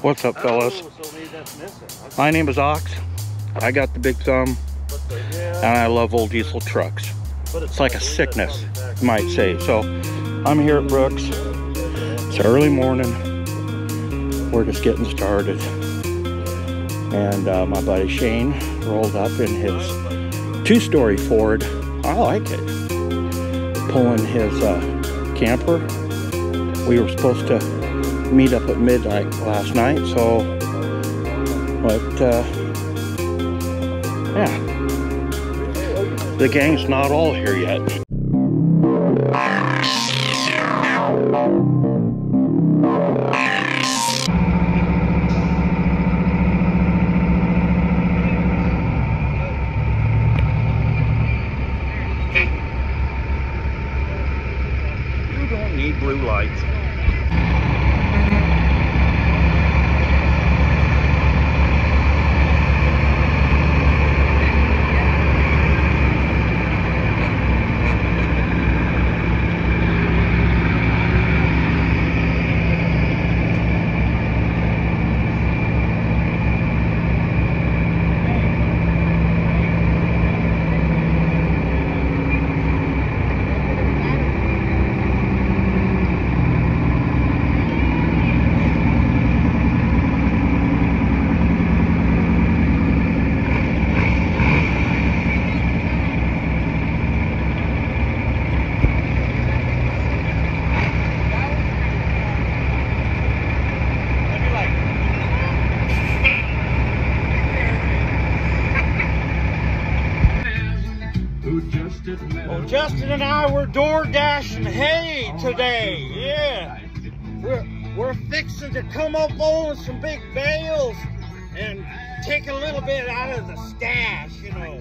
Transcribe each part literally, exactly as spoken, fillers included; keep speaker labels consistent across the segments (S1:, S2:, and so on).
S1: What's up, fellas? My name is Ox. I got the big thumb, and I love old diesel trucks. It's like a sickness, you might say. So I'm here at Brooks. It's early morning. We're just getting started. And uh, my buddy Shane rolled up in his two-story Ford. I like it. Pulling his uh, camper. We were supposed to meet up at midnight last night, so but uh, yeah, the gang's not all here yet. You don't need blue lights. Well, Justin and I were door dashing hay today. Yeah, we're we're fixing to come up on some big bales and take a little bit out of the stash, you know.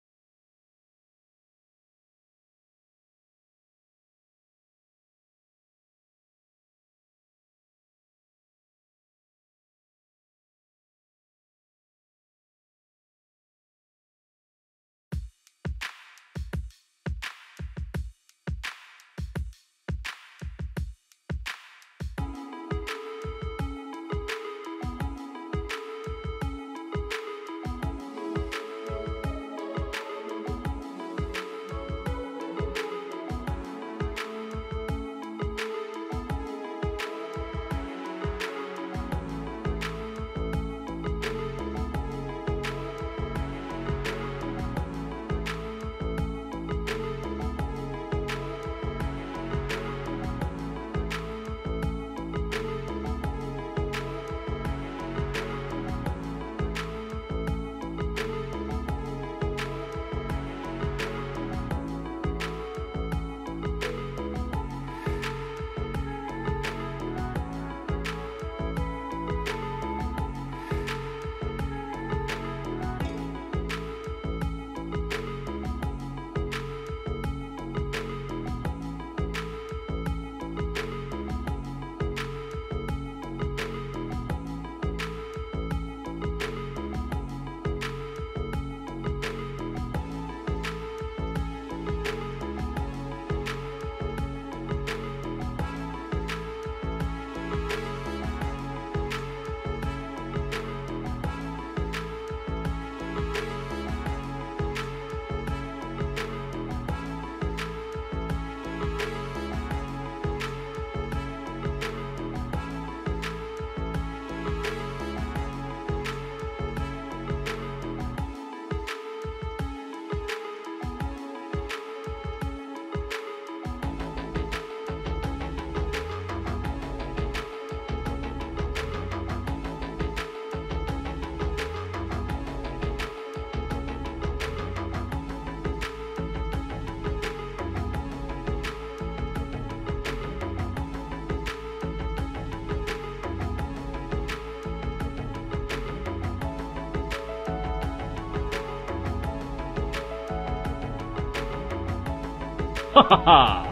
S1: Ha ha ha!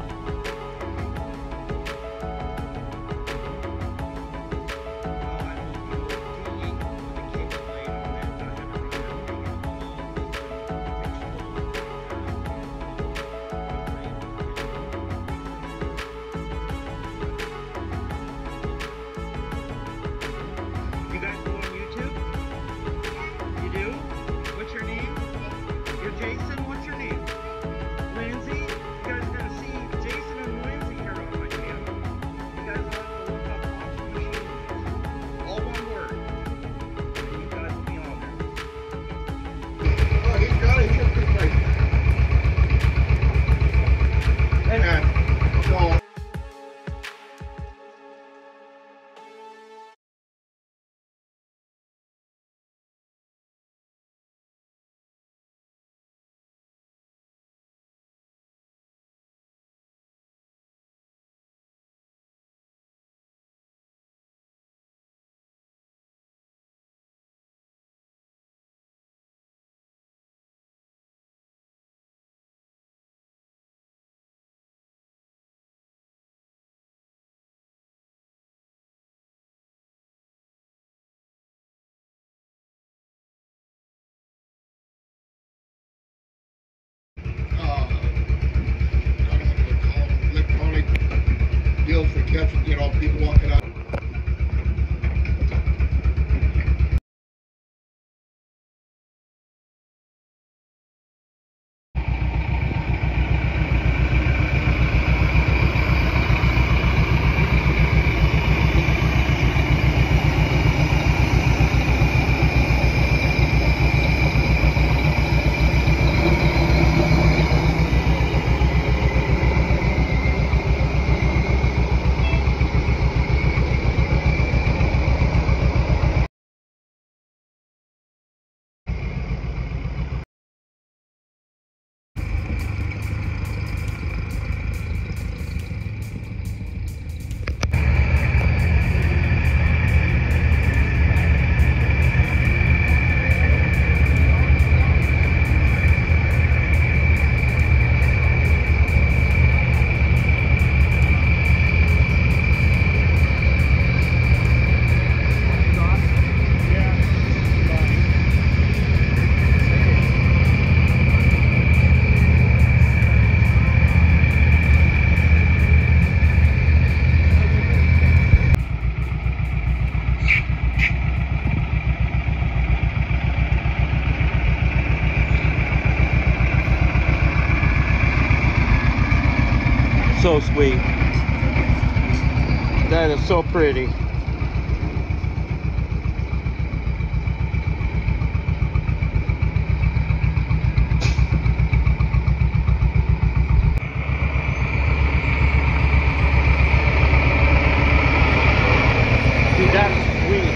S2: have, you know, people walking out.
S1: So sweet. That is so pretty. See, that's sweet.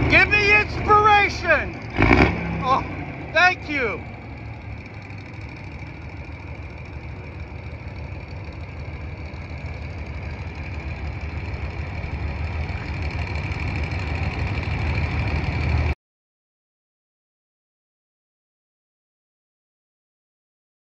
S1: Give me inspiration. Oh, thank you.